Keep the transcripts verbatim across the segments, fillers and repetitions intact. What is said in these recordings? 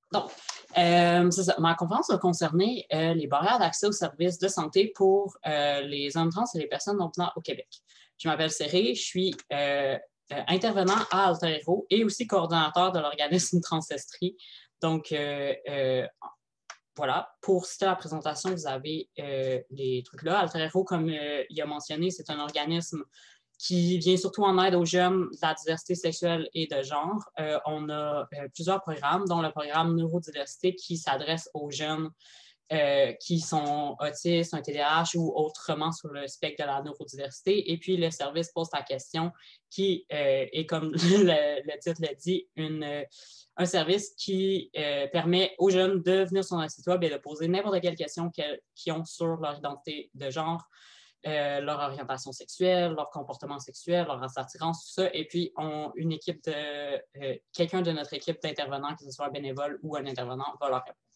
Donc, euh, c'est ça. Ma conférence a concerné euh, les barrières d'accès aux services de santé pour euh, les hommes trans et les personnes non-binaires au Québec. Je m'appelle Céré, je suis euh, euh, intervenant à Alter Hero et aussi coordonnateur de l'organisme Transestrie. Donc, euh, euh, voilà, pour citer la présentation, vous avez euh, les trucs là. Alter Hero, comme euh, il a mentionné, c'est un organisme qui vient surtout en aide aux jeunes de la diversité sexuelle et de genre. Euh, on a euh, plusieurs programmes, dont le programme Neurodiversité qui s'adresse aux jeunes euh, qui sont autistes, un T D A H ou autrement sur le spectre de la neurodiversité. Et puis, le service pose ta question qui euh, est, comme le, le titre le dit, une, euh, un service qui euh, permet aux jeunes de venir sur notre site web et de poser n'importe quelle question qu'ils ont sur leur identité de genre, Euh, leur orientation sexuelle, leur comportement sexuel, leur attirance, tout ça. Et puis, on, une équipe de, euh, quelqu'un de notre équipe d'intervenants, que ce soit un bénévole ou un intervenant, va leur répondre.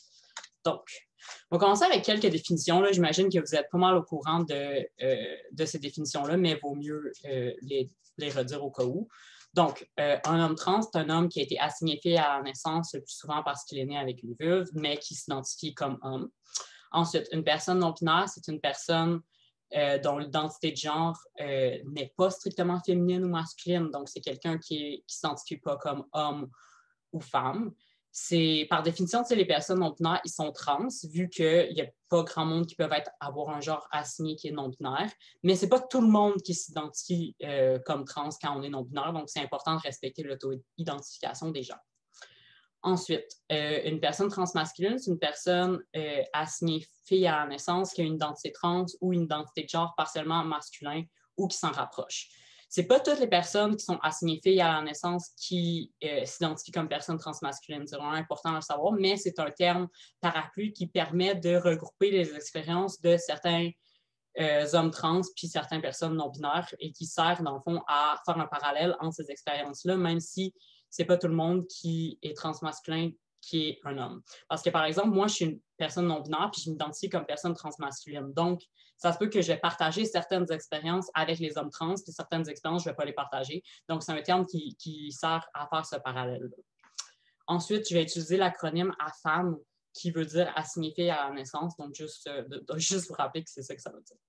Donc, on va commencer avec quelques définitions. Là. J'imagine que vous êtes pas mal au courant de, euh, de ces définitions-là, mais il vaut mieux euh, les, les redire au cas où. Donc, euh, un homme trans, c'est un homme qui a été assigné à la naissance, le plus souvent parce qu'il est né avec une vulve, mais qui s'identifie comme homme. Ensuite, une personne non-binaire, c'est une personne Euh, dont l'identité de genre euh, n'est pas strictement féminine ou masculine. Donc, c'est quelqu'un qui ne s'identifie pas comme homme ou femme. C'est, par définition, les personnes non-binaires, ils sont trans, vu qu'il n'y a pas grand monde qui peuvent être, avoir un genre assigné qui est non-binaire. Mais ce n'est pas tout le monde qui s'identifie euh, comme trans quand on est non-binaire. Donc, c'est important de respecter l'auto-identification des gens. Ensuite, euh, une personne transmasculine, c'est une personne euh, assignée fille à la naissance qui a une identité trans ou une identité de genre partiellement masculin ou qui s'en rapproche. Ce n'est pas toutes les personnes qui sont assignées filles à la naissance qui euh, s'identifient comme personnes transmasculines. C'est vraiment important de le savoir, mais c'est un terme parapluie qui permet de regrouper les expériences de certains euh, hommes trans puis certaines personnes non-binaires et qui sert, dans le fond, à faire un parallèle entre ces expériences-là, même si c'est pas tout le monde qui est transmasculin qui est un homme. Parce que, par exemple, moi, je suis une personne non-binaire puis je m'identifie comme personne transmasculine. Donc, ça se peut que je vais partager certaines expériences avec les hommes trans puis certaines expériences, je ne vais pas les partager. Donc, c'est un terme qui, qui sert à faire ce parallèle-là. Ensuite, je vais utiliser l'acronyme A F A M qui veut dire assigné fille à la naissance. Donc, juste, euh, de, de, juste vous rappeler que c'est ça que ça veut dire.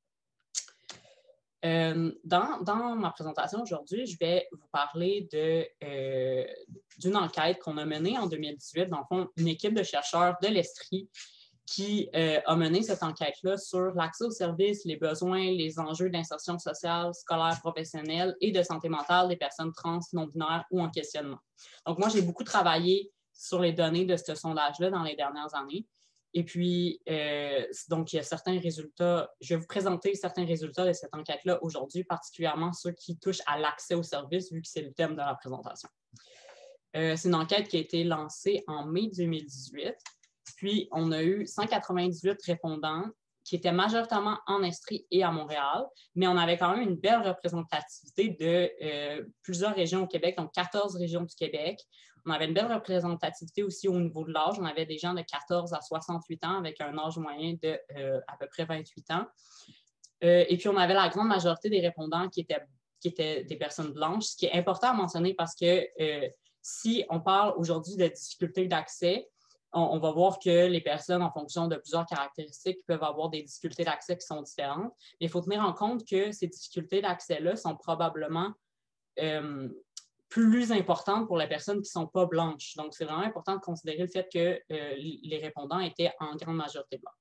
Euh, dans, dans ma présentation aujourd'hui, je vais vous parler de, euh, d'une enquête qu'on a menée en deux mille dix-huit. Dans le fond, une équipe de chercheurs de l'Estrie qui euh, a mené cette enquête-là sur l'accès aux services, les besoins, les enjeux d'insertion sociale, scolaire, professionnelle et de santé mentale des personnes trans, non-binaires ou en questionnement. Donc, moi, j'ai beaucoup travaillé sur les données de ce sondage-là dans les dernières années. Et puis, euh, donc, il y a certains résultats. Je vais vous présenter certains résultats de cette enquête-là aujourd'hui, particulièrement ceux qui touchent à l'accès aux services, vu que c'est le thème de la présentation. Euh, c'est une enquête qui a été lancée en mai deux mille dix-huit. Puis, on a eu cent quatre-vingt-dix-huit répondants qui étaient majoritairement en Estrie et à Montréal, mais on avait quand même une belle représentativité de euh, plusieurs régions au Québec, donc quatorze régions du Québec. On avait une belle représentativité aussi au niveau de l'âge. On avait des gens de quatorze à soixante-huit ans avec un âge moyen de euh, à peu près vingt-huit ans. Euh, et puis, on avait la grande majorité des répondants qui étaient, qui étaient des personnes blanches, ce qui est important à mentionner parce que euh, si on parle aujourd'hui de difficultés d'accès, on, on va voir que les personnes, en fonction de plusieurs caractéristiques, peuvent avoir des difficultés d'accès qui sont différentes. Mais il faut tenir en compte que ces difficultés d'accès-là sont probablement euh, plus importantes pour les personnes qui ne sont pas blanches. Donc, c'est vraiment important de considérer le fait que euh, les répondants étaient en grande majorité blancs.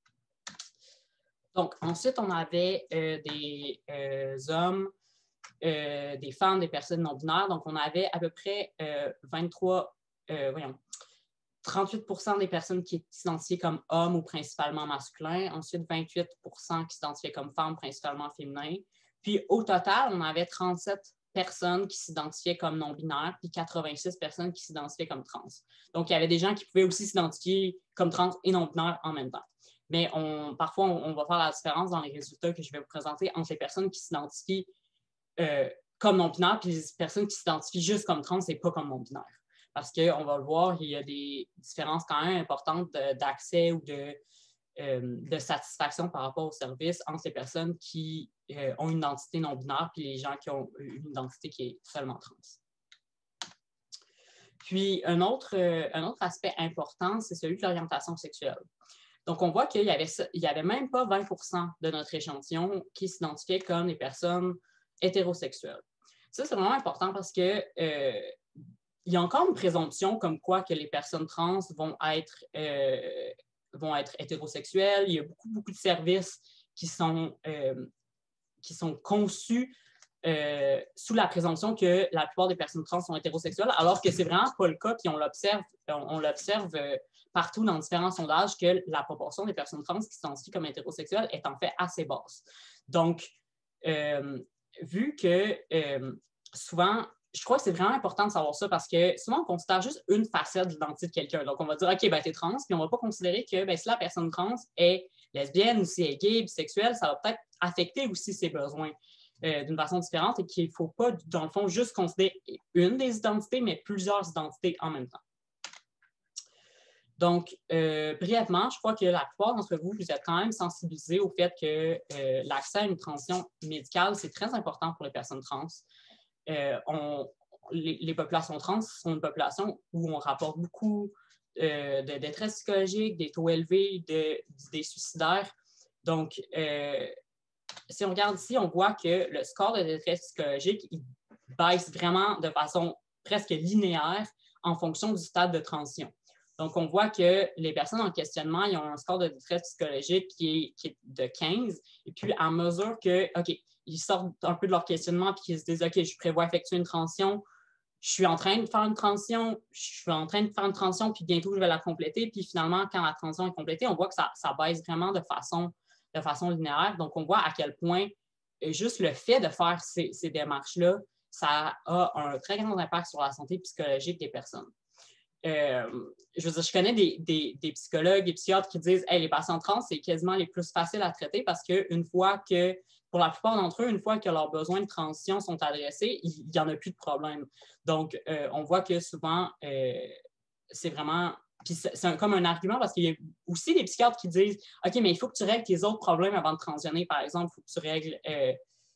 Donc, ensuite, on avait euh, des euh, hommes, euh, des femmes, des personnes non-binaires. Donc, on avait à peu près euh, vingt-trois, euh, voyons, trente-huit pour cent des personnes qui s'identifiaient comme hommes ou principalement masculins. Ensuite, vingt-huit pour cent qui s'identifiaient comme femmes, principalement féminins. Puis, au total, on avait trente-sept personnes qui s'identifiaient comme non-binaires, puis quatre-vingt-six personnes qui s'identifiaient comme trans. Donc, il y avait des gens qui pouvaient aussi s'identifier comme trans et non-binaires en même temps. Mais on, parfois, on, on va faire la différence dans les résultats que je vais vous présenter entre les personnes qui s'identifient euh, comme non-binaires et les personnes qui s'identifient juste comme trans et pas comme non-binaires. Parce qu'on va le voir, il y a des différences quand même importantes d'accès ou de, euh, de satisfaction par rapport au service entre les personnes qui euh, ont une identité non-binaire et les gens qui ont une identité qui est seulement trans. Puis, un autre, euh, un autre aspect important, c'est celui de l'orientation sexuelle. Donc, on voit qu'il y avait, il y avait même pas vingt pour cent de notre échantillon qui s'identifiait comme des personnes hétérosexuelles. Ça, c'est vraiment important parce que euh, il y a encore une présomption comme quoi que les personnes trans vont être, euh, vont être hétérosexuelles. Il y a beaucoup, beaucoup de services qui sont, euh, qui sont conçus euh, sous la présomption que la plupart des personnes trans sont hétérosexuelles, alors que c'est vraiment pas le cas, puis on l'observe, on, on l'observe euh, partout dans différents sondages que la proportion des personnes trans qui s'identifient comme hétérosexuelles est en fait assez basse. Donc, euh, vu que euh, souvent, je crois que c'est vraiment important de savoir ça parce que souvent, on considère juste une facette de l'identité de quelqu'un. Donc, on va dire, OK, ben, t'es trans, puis on ne va pas considérer que ben, si la personne trans est lesbienne ou si elle est gay, bisexuelle, ça va peut-être affecter aussi ses besoins euh, d'une façon différente et qu'il ne faut pas, dans le fond, juste considérer une des identités, mais plusieurs identités en même temps. Donc, euh, brièvement, je crois que la plupart d'entre vous, vous êtes quand même sensibilisés au fait que euh, l'accès à une transition médicale, c'est très important pour les personnes trans. Euh, on, les, les populations trans sont une population où on rapporte beaucoup euh, de détresse psychologique, des taux élevés d'idées suicidaires. Donc, euh, si on regarde ici, on voit que le score de détresse psychologique il baisse vraiment de façon presque linéaire en fonction du stade de transition. Donc, on voit que les personnes en questionnement, ils ont un score de détresse psychologique qui est, qui est de quinze. Et puis, à mesure que, OK, ils sortent un peu de leur questionnement et qu'ils se disent, OK, je prévois effectuer une transition, je suis en train de faire une transition, je suis en train de faire une transition, puis bientôt, je vais la compléter. Puis finalement, quand la transition est complétée, on voit que ça, ça baisse vraiment de façon, de façon linéaire. Donc, on voit à quel point juste le fait de faire ces, ces démarches-là, ça a un très grand impact sur la santé psychologique des personnes. Euh, je veux dire, je connais des, des, des psychologues, des psychiatres qui disent hey, les patients trans, c'est quasiment les plus faciles à traiter parce qu'une fois que, pour la plupart d'entre eux, une fois que leurs besoins de transition sont adressés, il n'y en a plus de problème. Donc, euh, on voit que souvent, euh, c'est vraiment. Puis c'est comme un argument parce qu'il y a aussi des psychiatres qui disent OK, mais il faut que tu règles tes autres problèmes avant de transitionner. Par exemple, il faut que tu règles euh,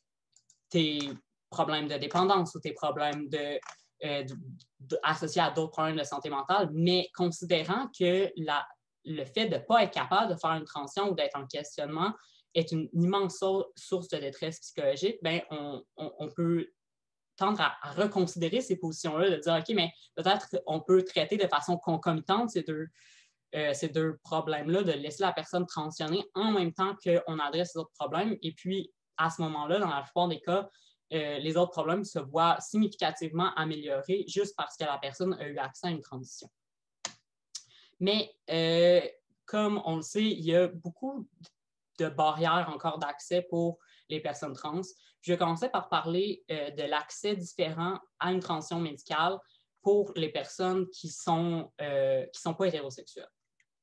tes problèmes de dépendance ou tes problèmes de. Euh, associés à d'autres problèmes de santé mentale, mais considérant que la, le fait de ne pas être capable de faire une transition ou d'être en questionnement est une immense source de détresse psychologique, bien, on, on, on peut tendre à, à reconsidérer ces positions-là, de dire, OK, mais peut-être qu'on peut traiter de façon concomitante ces deux, euh, ces deux problèmes-là, de laisser la personne transitionner en même temps qu'on adresse les autres problèmes. Et puis, à ce moment-là, dans la plupart des cas, Euh, les autres problèmes se voient significativement améliorés juste parce que la personne a eu accès à une transition. Mais euh, comme on le sait, il y a beaucoup de barrières encore d'accès pour les personnes trans. Je vais commencer par parler euh, de l'accès différent à une transition médicale pour les personnes qui ne sont, euh, qui sont pas hétérosexuelles.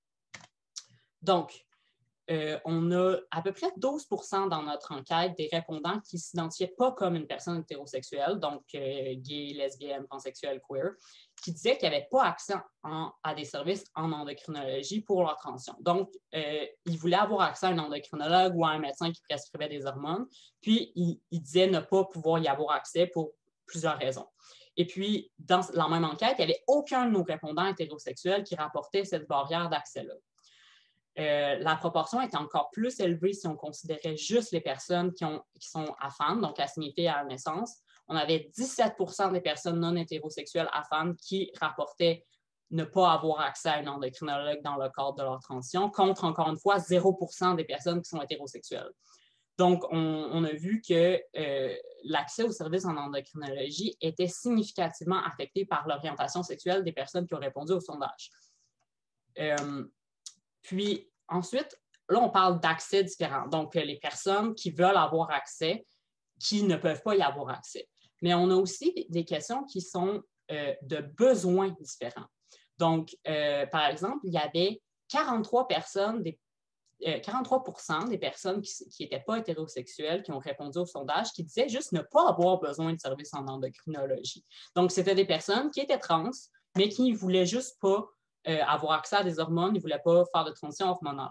Donc, Euh, on a à peu près douze pour cent dans notre enquête des répondants qui ne s'identifiaient pas comme une personne hétérosexuelle, donc euh, gay, lesbienne, pansexuelle, queer, qui disaient qu'ils n'avaient pas accès en, à des services en endocrinologie pour leur transition. Donc, euh, ils voulaient avoir accès à un endocrinologue ou à un médecin qui prescrivait des hormones, puis ils, ils disaient ne pas pouvoir y avoir accès pour plusieurs raisons. Et puis, dans la même enquête, il n'y avait aucun de nos répondants hétérosexuels qui rapportait cette barrière d'accès-là. Euh, la proportion est encore plus élevée si on considérait juste les personnes qui, ont, qui sont aphanes, donc assignifiées à la naissance. On avait dix-sept pour cent des personnes non hétérosexuelles aphanes qui rapportaient ne pas avoir accès à un endocrinologue dans le cadre de leur transition, contre encore une fois zéro pour cent des personnes qui sont hétérosexuelles. Donc, on, on a vu que euh, l'accès aux services en endocrinologie était significativement affecté par l'orientation sexuelle des personnes qui ont répondu au sondage. Euh, Puis ensuite, là, on parle d'accès différents. Donc, les personnes qui veulent avoir accès, qui ne peuvent pas y avoir accès. Mais on a aussi des questions qui sont euh, de besoins différents. Donc, euh, par exemple, il y avait quarante-trois personnes, des, euh, quarante-trois pour cent des personnes qui n'étaient pas hétérosexuelles qui ont répondu au sondage qui disaient juste ne pas avoir besoin de services en endocrinologie. Donc, c'était des personnes qui étaient trans, mais qui ne voulaient juste pas Euh, avoir accès à des hormones, ils ne voulaient pas faire de transition hormonale.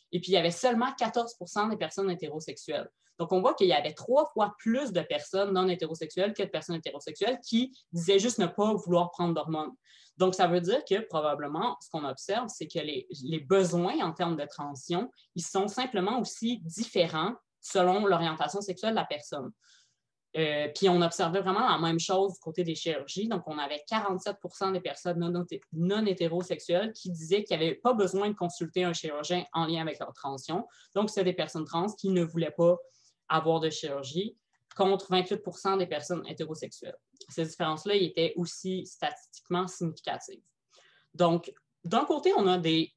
Et puis, il y avait seulement quatorze pour cent des personnes hétérosexuelles. Donc, on voit qu'il y avait trois fois plus de personnes non hétérosexuelles que de personnes hétérosexuelles qui disaient juste ne pas vouloir prendre d'hormones. Donc, ça veut dire que probablement, ce qu'on observe, c'est que les, les besoins en termes de transition, ils sont simplement aussi différents selon l'orientation sexuelle de la personne. Euh, puis on observait vraiment la même chose du côté des chirurgies. Donc, on avait quarante-sept pour cent des personnes non, non hétérosexuelles qui disaient qu'ils n'avaient pas besoin de consulter un chirurgien en lien avec leur transition. Donc, c'est des personnes trans qui ne voulaient pas avoir de chirurgie, contre vingt-huit pour cent des personnes hétérosexuelles. Ces différences-là étaient aussi statistiquement significatives. Donc, d'un côté, on a des,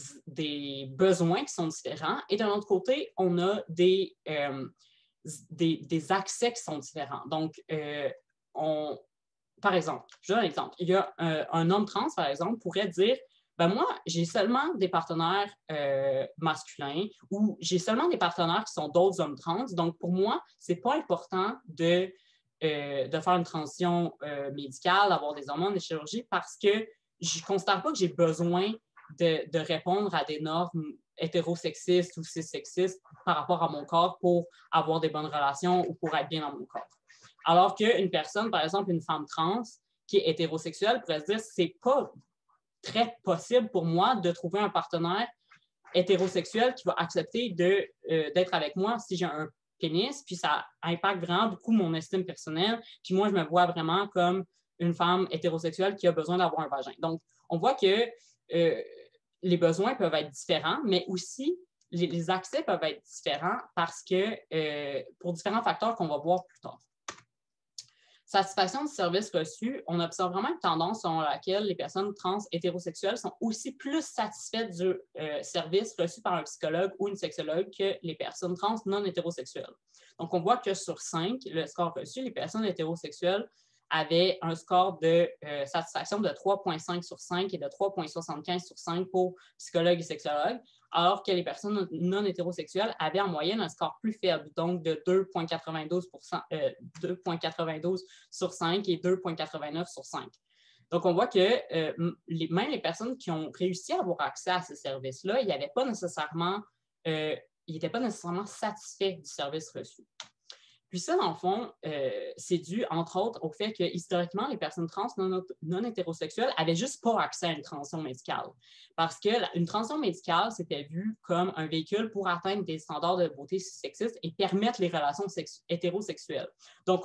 des besoins qui sont différents et d'un autre côté, on a des... Euh, Des, des accès qui sont différents. Donc, euh, on, par exemple, je donne un exemple. Il y a un, un homme trans, par exemple, pourrait dire ben moi, j'ai seulement des partenaires euh, masculins ou j'ai seulement des partenaires qui sont d'autres hommes trans. Donc, pour moi, ce n'est pas important de, euh, de faire une transition euh, médicale, d'avoir des hormones, des chirurgies, parce que je ne considère pas que j'ai besoin de, de répondre à des normes hétérosexistes ou cissexistes par rapport à mon corps pour avoir des bonnes relations ou pour être bien dans mon corps. Alors qu'une personne, par exemple, une femme trans qui est hétérosexuelle pourrait se dire c'est pas très possible pour moi de trouver un partenaire hétérosexuel qui va accepter de, euh, d'être avec moi si j'ai un pénis, puis ça impacte vraiment beaucoup mon estime personnelle, puis moi, je me vois vraiment comme une femme hétérosexuelle qui a besoin d'avoir un vagin. Donc, on voit que euh, les besoins peuvent être différents, mais aussi les, les accès peuvent être différents parce que, euh, pour différents facteurs qu'on va voir plus tard. Satisfaction du service reçu, on observe vraiment une tendance selon laquelle les personnes trans hétérosexuelles sont aussi plus satisfaites du euh, service reçu par un psychologue ou une sexologue que les personnes trans non hétérosexuelles. Donc, on voit que sur cinq, le score reçu, les personnes hétérosexuelles avaient un score de euh, satisfaction de trois virgule cinq sur cinq et de trois virgule soixante-quinze sur cinq pour psychologues et sexologues, alors que les personnes non hétérosexuelles avaient en moyenne un score plus faible, donc de deux virgule quatre-vingt-douze pour cent, euh, deux virgule quatre-vingt-douze sur cinq et deux virgule quatre-vingt-neuf sur cinq. Donc, on voit que euh, les, même les personnes qui ont réussi à avoir accès à ces services-là, ils n'avaient pas nécessairement, euh, ils n'étaient pas nécessairement satisfaits du service reçu. Puis ça, dans le fond, euh, c'est dû, entre autres, au fait que historiquement, les personnes trans non, non hétérosexuelles n'avaient juste pas accès à une transition médicale. Parce qu'une transition médicale, c'était vu comme un véhicule pour atteindre des standards de beauté sexistes et permettre les relations hétérosexuelles. Donc,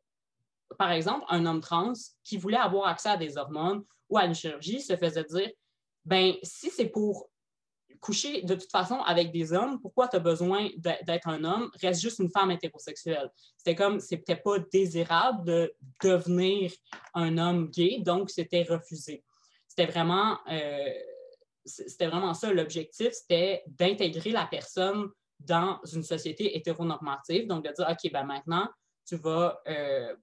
par exemple, un homme trans qui voulait avoir accès à des hormones ou à une chirurgie se faisait dire, ben si c'est pour coucher de toute façon avec des hommes, pourquoi tu as besoin d'être un homme? Reste juste une femme hétérosexuelle. C'était comme, c'était pas désirable de devenir un homme gay, donc c'était refusé. C'était vraiment, euh, c'était vraiment ça l'objectif, c'était d'intégrer la personne dans une société hétéronormative, donc de dire, OK, ben maintenant, tu vas, euh,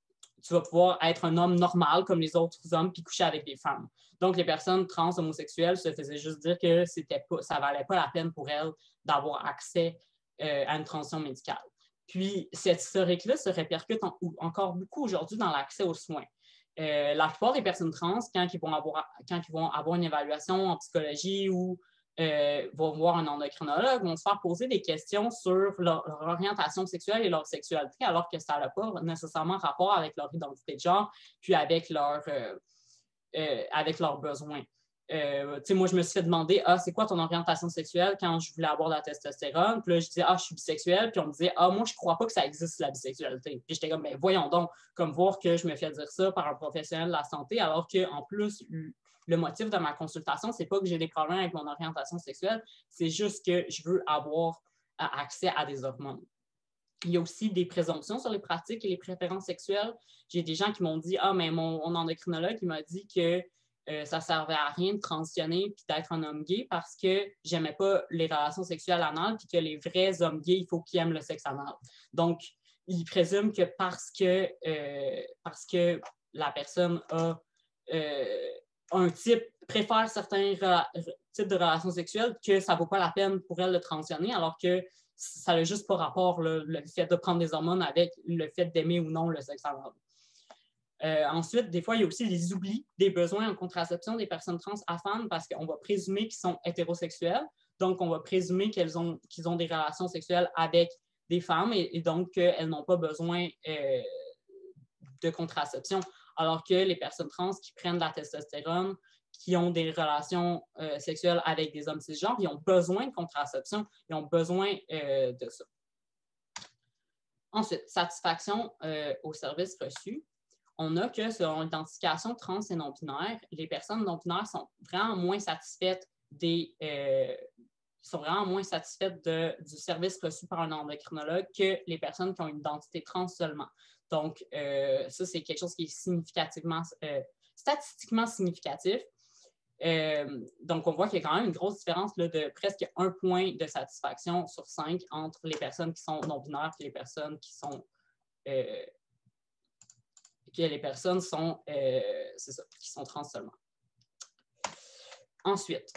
tu vas pouvoir être un homme normal comme les autres hommes puis coucher avec des femmes. Donc, les personnes trans homosexuelles se faisaient juste dire que c'était pas, ça ne valait pas la peine pour elles d'avoir accès euh, à une transition médicale. Puis, cette historique-là se répercute en, encore beaucoup aujourd'hui dans l'accès aux soins. Euh, la plupart des personnes trans, quand ils vont avoir, quand ils vont avoir une évaluation en psychologie ou euh, vont voir un endocrinologue, vont se faire poser des questions sur leur, leur orientation sexuelle et leur sexualité, alors que ça n'a pas nécessairement rapport avec leur identité de genre, puis avec, leur, euh, euh, avec leurs besoins. Euh, moi, je me suis fait demander, ah, c'est quoi ton orientation sexuelle quand je voulais avoir de la testostérone? Puis là, je disais, ah, je suis bisexuelle. Puis on me disait, ah, moi, je ne crois pas que ça existe, la bisexualité. Puis j'étais comme, ben voyons donc, comme voir que je me fais dire ça par un professionnel de la santé, alors qu'en plus, le motif de ma consultation, c'est pas que j'ai des problèmes avec mon orientation sexuelle, c'est juste que je veux avoir accès à des hormones. Il y a aussi des présomptions sur les pratiques et les préférences sexuelles. J'ai des gens qui m'ont dit, ah, mais mon, mon endocrinologue, il m'a dit que euh, ça ne servait à rien de transitionner puis d'être un homme gay parce que j'aimais pas les relations sexuelles anales puis que les vrais hommes gays, il faut qu'ils aiment le sexe anal. Donc, il présume que parce que, euh, parce que la personne a euh, un type, préfère certains types de relations sexuelles, que ça ne vaut pas la peine pour elle de transitionner, alors que ça n'a juste pas rapport, le, le fait de prendre des hormones avec le fait d'aimer ou non le sexe anal. Euh, ensuite, des fois, il y a aussi les oublis des besoins en contraception des personnes trans à femmes parce qu'on va présumer qu'ils sont hétérosexuels. Donc, on va présumer qu'elles ont, qu'ils ont des relations sexuelles avec des femmes et, et donc qu'elles n'ont pas besoin euh, de contraception. Alors que les personnes trans qui prennent de la testostérone, qui ont des relations euh, sexuelles avec des hommes cisgenres, ils ont besoin de contraception, ils ont besoin euh, de ça. Ensuite, satisfaction euh, au service reçu. On a que selon l'identification trans et non-binaire, les personnes non-binaires sont vraiment moins satisfaites des, euh, sont vraiment moins satisfaites de, du service reçu par un endocrinologue que les personnes qui ont une identité trans seulement. Donc, euh, ça, c'est quelque chose qui est significativement, euh, statistiquement significatif. Euh, donc, on voit qu'il y a quand même une grosse différence là, de presque un point de satisfaction sur cinq entre les personnes qui sont non-binaires et les personnes qui sont, euh, que les personnes sont, euh, c'est ça, qui sont trans seulement. Ensuite,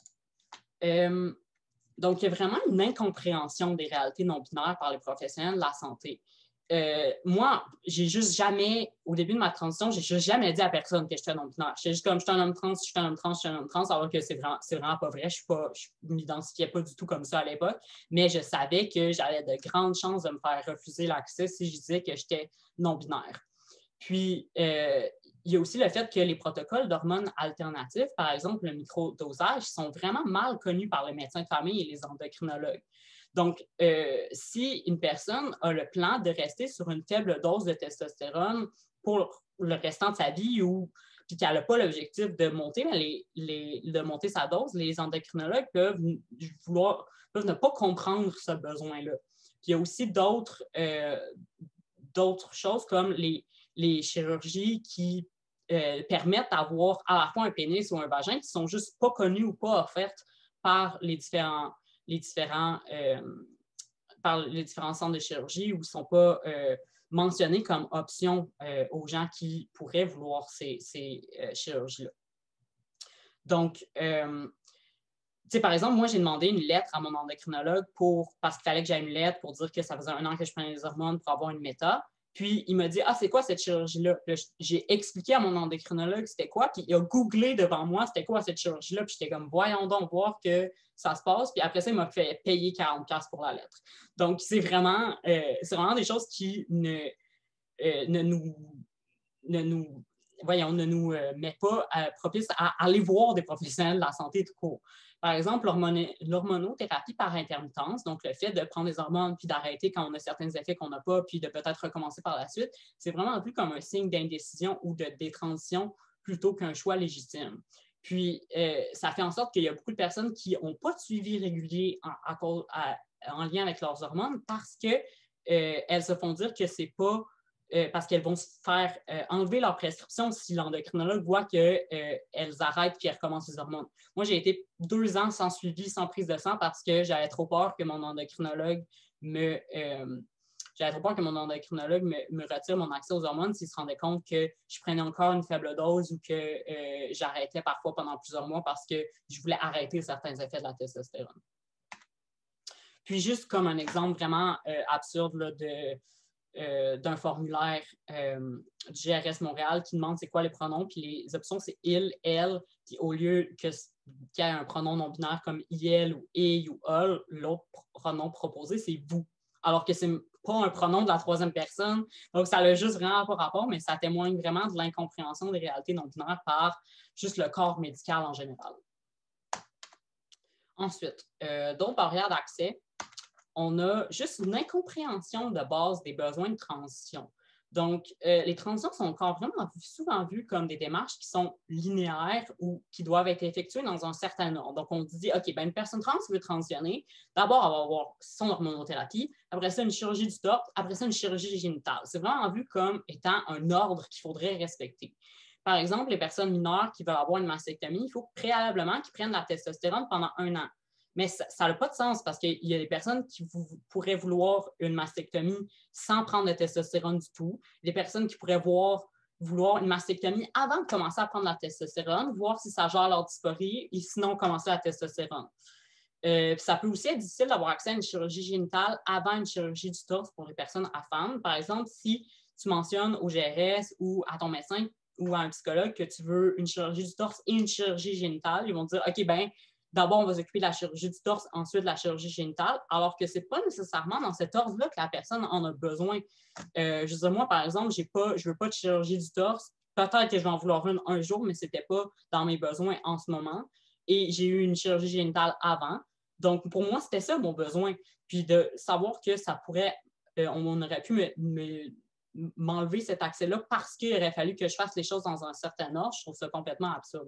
euh, donc, il y a vraiment une incompréhension des réalités non-binaires par les professionnels de la santé. Euh, moi, j'ai juste jamais, au début de ma transition, j'ai juste jamais dit à personne que j'étais non-binaire. J'étais juste comme, je suis un homme trans, je suis un homme trans, je suis un homme trans, alors que c'est vraiment, c'est vraiment pas vrai. Je ne m'identifiais pas du tout comme ça à l'époque, mais je savais que j'avais de grandes chances de me faire refuser l'accès si je disais que j'étais non-binaire. Puis, euh, il y a aussi le fait que les protocoles d'hormones alternatives, par exemple le microdosage, sont vraiment mal connus par les médecins de famille et les endocrinologues. Donc, euh, si une personne a le plan de rester sur une faible dose de testostérone pour le restant de sa vie ou puis qu'elle n'a pas l'objectif de monter, mais les, les, de monter sa dose, les endocrinologues peuvent, vouloir, peuvent ne pas comprendre ce besoin-là. Puis il y a aussi d'autres, euh, d'autres choses comme les, les chirurgies qui euh, permettent d'avoir à la fois un pénis ou un vagin qui ne sont juste pas connues ou pas offertes par les différents les différents, euh, par les différents centres de chirurgie ou ne sont pas euh, mentionnés comme option euh, aux gens qui pourraient vouloir ces, ces euh, chirurgies-là. Donc, euh, par exemple, moi, j'ai demandé une lettre à mon endocrinologue pour, parce qu'il fallait que j'aie une lettre pour dire que ça faisait un an que je prenais les hormones pour avoir une méta. Puis, il m'a dit, ah, c'est quoi cette chirurgie-là? J'ai expliqué à mon endocrinologue c'était quoi, puis il a googlé devant moi c'était quoi cette chirurgie-là, puis j'étais comme, voyons donc voir que ça se passe. Puis après ça, il m'a fait payer quarante dollars pour la lettre. Donc, c'est vraiment, euh, c'est vraiment des choses qui ne, euh, ne nous, ne nous, voyons, ne nous euh, met pas euh, propice à aller voir des professionnels de la santé tout court. Par exemple, l'hormonothérapie par intermittence, donc le fait de prendre des hormones puis d'arrêter quand on a certains effets qu'on n'a pas, puis de peut-être recommencer par la suite, c'est vraiment vu comme un signe d'indécision ou de détransition plutôt qu'un choix légitime. Puis, euh, ça fait en sorte qu'il y a beaucoup de personnes qui n'ont pas de suivi régulier en, à, à, en lien avec leurs hormones parce qu'elles euh, se font dire que c'est pas Euh, parce qu'elles vont se faire euh, enlever leur prescription si l'endocrinologue voit qu'elles euh, arrêtent puis elles recommencent les hormones. Moi, j'ai été deux ans sans suivi, sans prise de sang parce que j'avais trop peur que mon endocrinologue me... Euh, j'avais trop peur que mon endocrinologue me, me retire mon accès aux hormones s'il se rendait compte que je prenais encore une faible dose ou que euh, j'arrêtais parfois pendant plusieurs mois parce que je voulais arrêter certains effets de la testostérone. Puis juste comme un exemple vraiment euh, absurde là, de... Euh, d'un formulaire euh, du G R S Montréal qui demande c'est quoi les pronoms, puis les options c'est il, elle, puis au lieu que, qu'il y ait un pronom non-binaire comme il ou il ou elle, l'autre pronom proposé c'est vous. Alors que c'est pas un pronom de la troisième personne, donc ça n'a juste vraiment pas rapport, mais ça témoigne vraiment de l'incompréhension des réalités non-binaires par juste le corps médical en général. Ensuite, euh, d'autres barrières d'accès. On a juste une incompréhension de base des besoins de transition. Donc, euh, les transitions sont encore vraiment souvent vues comme des démarches qui sont linéaires ou qui doivent être effectuées dans un certain ordre. Donc, on dit, OK, ben, une personne trans veut transitionner. D'abord, elle va avoir son hormonothérapie, après ça, une chirurgie du torse, après ça, une chirurgie génitale. C'est vraiment vu comme étant un ordre qu'il faudrait respecter. Par exemple, les personnes mineures qui veulent avoir une mastectomie, il faut préalablement qu'ils prennent la testostérone pendant un an. Mais ça n'a pas de sens parce qu'il y a des personnes qui vous, pourraient vouloir une mastectomie sans prendre de testostérone du tout. Des personnes qui pourraient voir, vouloir une mastectomie avant de commencer à prendre la testostérone, voir si ça gère leur dysphorie et sinon commencer la testostérone. Euh, ça peut aussi être difficile d'avoir accès à une chirurgie génitale avant une chirurgie du torse pour les personnes à femmes. Par exemple, si tu mentionnes au G R S ou à ton médecin ou à un psychologue que tu veux une chirurgie du torse et une chirurgie génitale, ils vont dire « OK, ben d'abord, on va s'occuper de la chirurgie du torse, ensuite de la chirurgie génitale, alors que ce n'est pas nécessairement dans cet ordre-là que la personne en a besoin. Euh, je veux dire, moi, par exemple, j'ai pas, je ne veux pas de chirurgie du torse. Peut-être que je vais en vouloir une un jour, mais ce n'était pas dans mes besoins en ce moment. Et j'ai eu une chirurgie génitale avant. Donc, pour moi, c'était ça mon besoin. Puis de savoir que ça pourrait, euh, on aurait pu me, me, m'enlever cet accès-là parce qu'il aurait fallu que je fasse les choses dans un certain ordre, je trouve ça complètement absurde.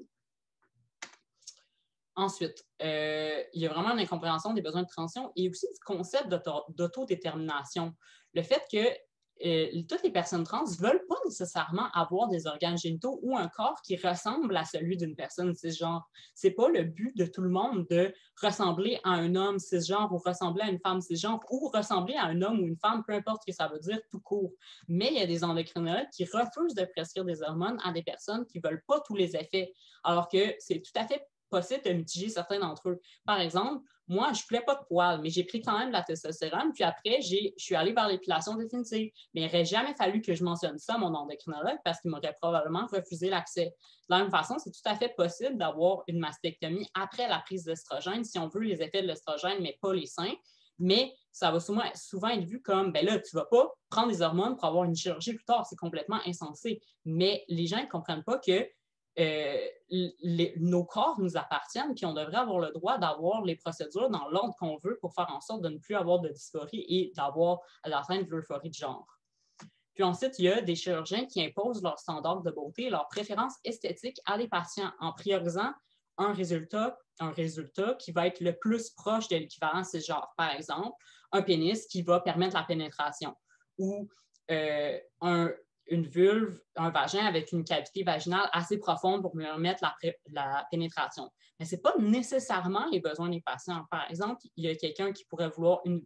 Ensuite, euh, il y a vraiment une incompréhension des besoins de transition et aussi du concept d'autodétermination. Le fait que euh, toutes les personnes trans ne veulent pas nécessairement avoir des organes génitaux ou un corps qui ressemble à celui d'une personne cisgenre. Ce n'est pas le but de tout le monde de ressembler à un homme cisgenre ou ressembler à une femme cisgenre ou ressembler à un homme ou une femme, peu importe ce que ça veut dire, tout court. Mais il y a des endocrinologues qui refusent de prescrire des hormones à des personnes qui ne veulent pas tous les effets, alors que c'est tout à fait possible de mitiger certains d'entre eux. Par exemple, moi, je ne voulais pas de poils, mais j'ai pris quand même de la testostérone, puis après, je suis allée vers l'épilation définitive. Mais il n'aurait jamais fallu que je mentionne ça à mon endocrinologue parce qu'il m'aurait probablement refusé l'accès. De la même façon, c'est tout à fait possible d'avoir une mastectomie après la prise d'estrogène, si on veut les effets de l'estrogène, mais pas les seins. Mais ça va souvent, souvent être vu comme, ben là, tu ne vas pas prendre des hormones pour avoir une chirurgie plus tard. C'est complètement insensé. Mais les gens ne comprennent pas que Euh, les, nos corps nous appartiennent, puis on devrait avoir le droit d'avoir les procédures dans l'ordre qu'on veut pour faire en sorte de ne plus avoir de dysphorie et d'avoir l'atteinte de l'euphorie de genre. Puis ensuite, il y a des chirurgiens qui imposent leurs standards de beauté et leurs préférences esthétiques à des patients en priorisant un résultat, un résultat qui va être le plus proche de l'équivalent cisgenre. Par exemple, un pénis qui va permettre la pénétration ou euh, un une vulve, un vagin avec une cavité vaginale assez profonde pour permettre la, la pénétration. Mais ce n'est pas nécessairement les besoins des patients. Par exemple, il y a quelqu'un qui pourrait vouloir une,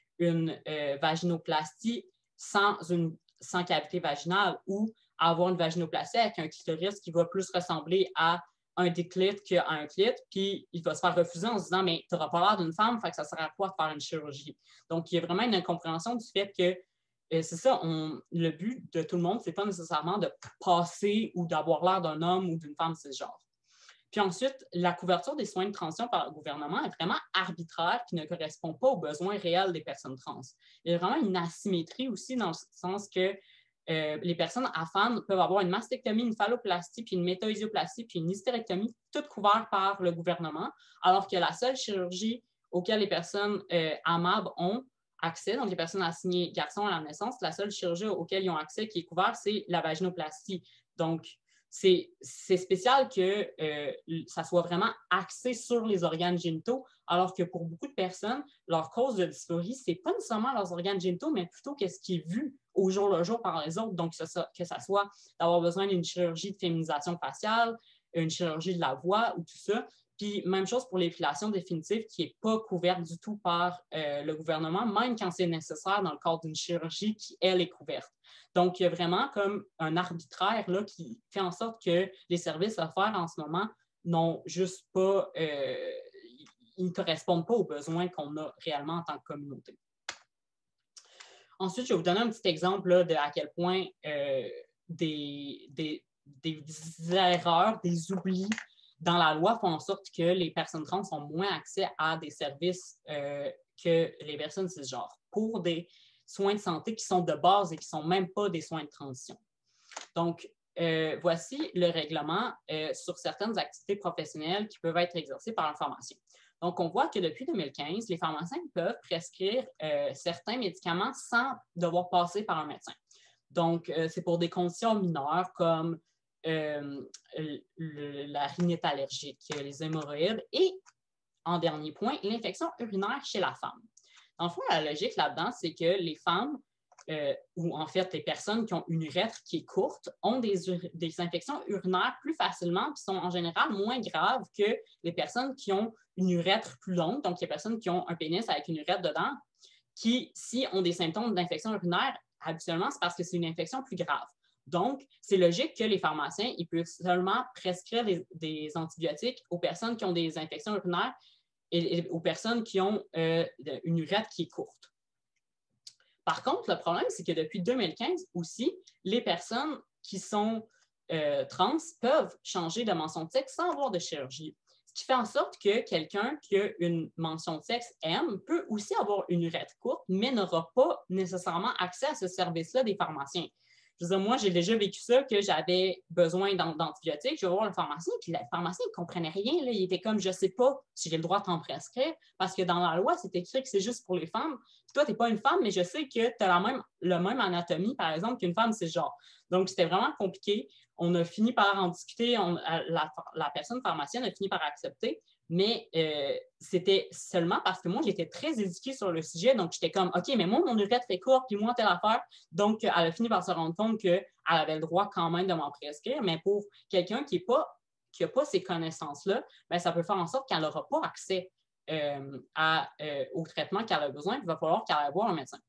une euh, vaginoplastie sans, une, sans cavité vaginale ou avoir une vaginoplastie avec un clitoris qui va plus ressembler à un déclite qu'à un clit, puis il va se faire refuser en se disant « mais tu n'auras pas l'air d'une femme, fait que ça sert à quoi de faire une chirurgie? » Donc, il y a vraiment une incompréhension du fait que c'est ça, on, le but de tout le monde, ce n'est pas nécessairement de passer ou d'avoir l'air d'un homme ou d'une femme cisgenre. Puis ensuite, la couverture des soins de transition par le gouvernement est vraiment arbitraire qui ne correspond pas aux besoins réels des personnes trans. Il y a vraiment une asymétrie aussi dans le sens que euh, les personnes affanes peuvent avoir une mastectomie, une phalloplastie, puis une métaisioplastie, puis une hystérectomie, toutes couvertes par le gouvernement, alors que la seule chirurgie auquel les personnes euh, AMAB ont accès, donc les personnes assignées garçons à la naissance, la seule chirurgie auquel ils ont accès qui est couverte, c'est la vaginoplastie. Donc, c'est spécial que euh, ça soit vraiment axé sur les organes génitaux, alors que pour beaucoup de personnes, leur cause de dysphorie, ce n'est pas nécessairement leurs organes génitaux, mais plutôt ce qui est vu au jour le jour par les autres. Donc, que ça, que ça soit d'avoir besoin d'une chirurgie de féminisation faciale, une chirurgie de la voix ou tout ça. Puis, même chose pour l'épilation définitive qui n'est pas couverte du tout par euh, le gouvernement, même quand c'est nécessaire dans le cadre d'une chirurgie qui, elle, est couverte. Donc, il y a vraiment comme un arbitraire là, qui fait en sorte que les services offerts en ce moment n'ont juste pas, euh, ils ne correspondent pas aux besoins qu'on a réellement en tant que communauté. Ensuite, je vais vous donner un petit exemple là, de à quel point euh, des, des, des erreurs, des oublis dans la loi font en sorte que les personnes trans ont moins accès à des services euh, que les personnes cisgenres pour des soins de santé qui sont de base et qui ne sont même pas des soins de transition. Donc, euh, voici le règlement euh, sur certaines activités professionnelles qui peuvent être exercées par un pharmacien. Donc, on voit que depuis deux mille quinze, les pharmaciens peuvent prescrire euh, certains médicaments sans devoir passer par un médecin. Donc, euh, c'est pour des conditions mineures comme Euh, le, la rhinite allergique, les hémorroïdes et, en dernier point, l'infection urinaire chez la femme. En fait, la logique là-dedans, c'est que les femmes, euh, ou en fait les personnes qui ont une urètre qui est courte, ont des, des infections urinaires plus facilement, qui sont en général moins graves que les personnes qui ont une urètre plus longue, donc les personnes qui ont un pénis avec une urètre dedans, qui, si ont des symptômes d'infection urinaire, habituellement, c'est parce que c'est une infection plus grave. Donc, c'est logique que les pharmaciens ils peuvent seulement prescrire des, des antibiotiques aux personnes qui ont des infections urinaires et, et aux personnes qui ont euh, une urètre qui est courte. Par contre, le problème, c'est que depuis deux mille quinze aussi, les personnes qui sont euh, trans peuvent changer de mention de sexe sans avoir de chirurgie. Ce qui fait en sorte que quelqu'un qui a une mention de sexe M peut aussi avoir une urètre courte, mais n'aura pas nécessairement accès à ce service-là des pharmaciens. Je veux dire, moi, j'ai déjà vécu ça, que j'avais besoin d'antibiotiques. Je vais voir le pharmacien, puis le pharmacien ne comprenait rien. Là. Il était comme, je ne sais pas si j'ai le droit de t'en prescrire, parce que dans la loi, c'est écrit que c'est juste pour les femmes. Puis toi, tu n'es pas une femme, mais je sais que tu as la même, la même anatomie, par exemple, qu'une femme, c'est genre. Donc, c'était vraiment compliqué. On a fini par en discuter. On, la, la personne pharmacienne a fini par accepter. Mais euh, c'était seulement parce que moi, j'étais très éduquée sur le sujet. Donc, j'étais comme, OK, mais moi, mon urètre est courte, puis moi, telle affaire. Donc, elle a fini par se rendre compte qu'elle avait le droit quand même de m'en prescrire. Mais pour quelqu'un qui n'a pas, pas ces connaissances-là, bien, ça peut faire en sorte qu'elle n'aura pas accès euh, à, euh, au traitement qu'elle a besoin. Il va falloir qu'elle aille voir un médecin.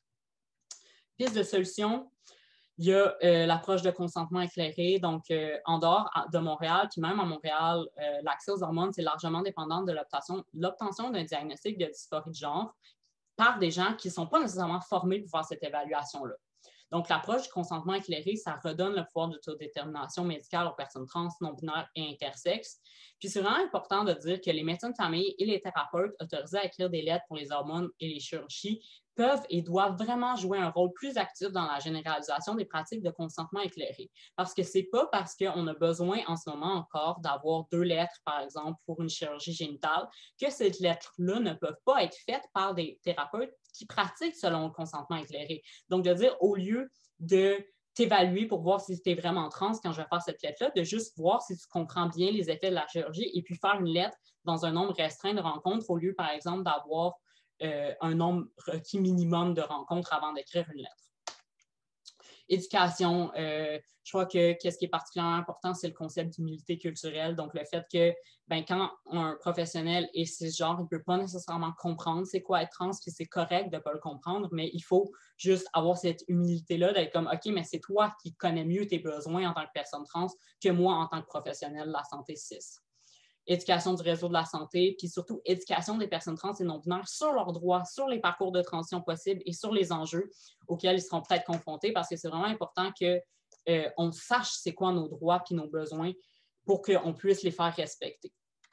Piste de solution. Il y a euh, l'approche de consentement éclairé. Donc, euh, en dehors de Montréal, puis même à Montréal, euh, l'accès aux hormones, c'est largement dépendant de l'obtention d'un diagnostic de dysphorie de genre par des gens qui ne sont pas nécessairement formés pour faire cette évaluation-là. Donc, l'approche du consentement éclairé, ça redonne le pouvoir d'autodétermination médicale aux personnes trans, non-binaires et intersexes. Puis, c'est vraiment important de dire que les médecins de famille et les thérapeutes autorisés à écrire des lettres pour les hormones et les chirurgies peuvent et doivent vraiment jouer un rôle plus actif dans la généralisation des pratiques de consentement éclairé. Parce que ce n'est pas parce qu'on a besoin en ce moment encore d'avoir deux lettres, par exemple, pour une chirurgie génitale, que ces lettres-là ne peuvent pas être faites par des thérapeutes qui pratiquent selon le consentement éclairé. Donc, de dire, au lieu de t'évaluer pour voir si tu es vraiment trans quand je vais faire cette lettre-là, de juste voir si tu comprends bien les effets de la chirurgie et puis faire une lettre dans un nombre restreint de rencontres au lieu, par exemple, d'avoir euh, un nombre requis minimum de rencontres avant d'écrire une lettre. Éducation, euh, je crois que ce qui est particulièrement important, c'est le concept d'humilité culturelle. Donc, le fait que ben, quand un professionnel est cisgenre, il ne peut pas nécessairement comprendre c'est quoi être trans, puis c'est correct de ne pas le comprendre, mais il faut juste avoir cette humilité-là d'être comme, OK, mais c'est toi qui connais mieux tes besoins en tant que personne trans que moi en tant que professionnel de la santé cis. Éducation du réseau de la santé, puis surtout éducation des personnes trans et non-binaires sur leurs droits, sur les parcours de transition possibles et sur les enjeux auxquels ils seront peut-être confrontés, parce que c'est vraiment important qu'on euh, sache c'est quoi nos droits et nos besoins pour qu'on puisse les faire respecter.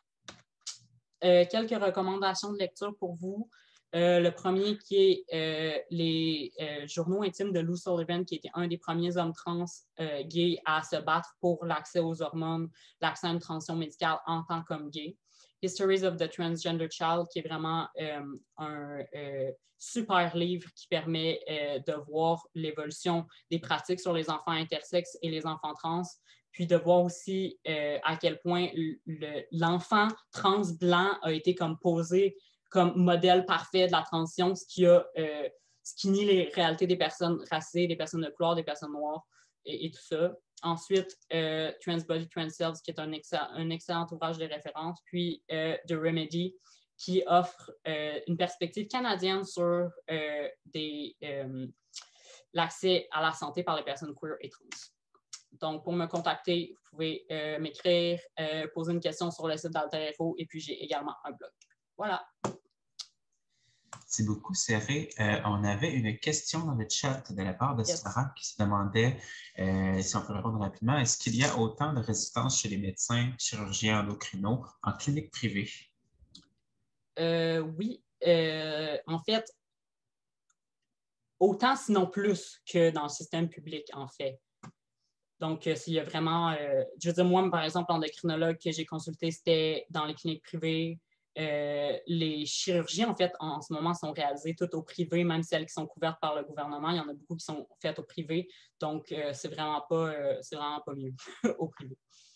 Euh, quelques recommandations de lecture pour vous. Euh, le premier qui est euh, les euh, journaux intimes de Lou Sullivan, qui était un des premiers hommes trans euh, gays à se battre pour l'accès aux hormones, l'accès à une transition médicale en tant qu'homme gay. Histories of the Transgender Child, qui est vraiment euh, un euh, super livre qui permet euh, de voir l'évolution des pratiques sur les enfants intersexes et les enfants trans, puis de voir aussi euh, à quel point l'enfant trans blanc a été comme posé comme modèle parfait de la transition, ce qui, a, euh, ce qui nie les réalités des personnes racisées, des personnes de couleur, des personnes noires et, et tout ça. Ensuite, euh, Trans Body, Trans Cells, qui est un, excell un excellent ouvrage de référence. Puis euh, The Remedy, qui offre euh, une perspective canadienne sur euh, euh, l'accès à la santé par les personnes queer et trans. Donc, pour me contacter, vous pouvez euh, m'écrire, euh, poser une question sur le site d'Alter Hero, et puis j'ai également un blog. Voilà. Merci beaucoup, Céré. Euh, on avait une question dans le chat de la part de yes. Sarah qui se demandait euh, si on peut répondre rapidement. Est-ce qu'il y a autant de résistance chez les médecins chirurgiens endocrinaux en clinique privée? Euh, oui. Euh, en fait, autant sinon plus que dans le système public, en fait. Donc, euh, s'il y a vraiment... Euh, je veux dire, moi, par exemple, l'endocrinologue que j'ai consulté, c'était dans les cliniques privées. Euh, les chirurgies, en fait, en, en ce moment, sont réalisées toutes au privé, même celles qui sont couvertes par le gouvernement. Il y en a beaucoup qui sont faites au privé. Donc, euh, c'est vraiment pas, euh, c'est vraiment pas mieux au privé.